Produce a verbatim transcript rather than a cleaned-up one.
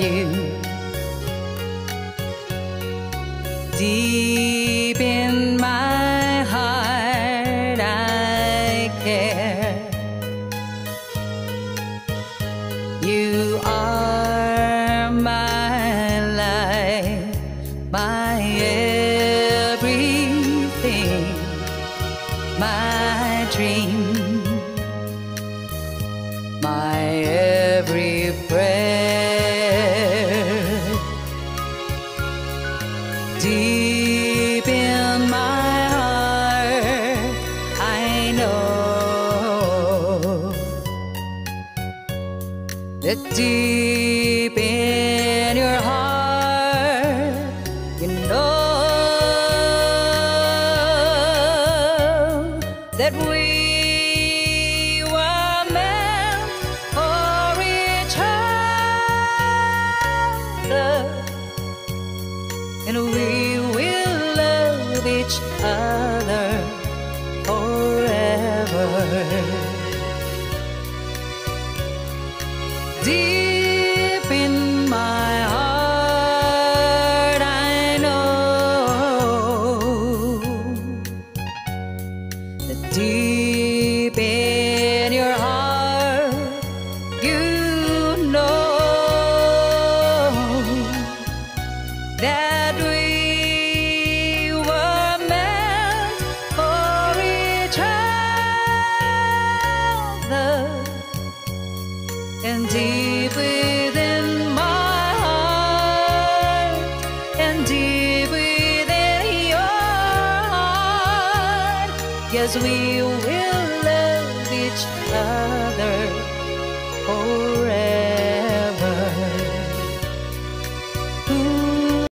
you. Deep in my heart I care. You are my life, my everything, my dream, my every prayer. Deep in my heart I know that deep in your heart you know that we were meant for each other, and we will love each other forever. Deep in my heart I know that deep in your heart you know that we were meant for each other, and deep within my heart, and deep within your heart, yes, we will love each other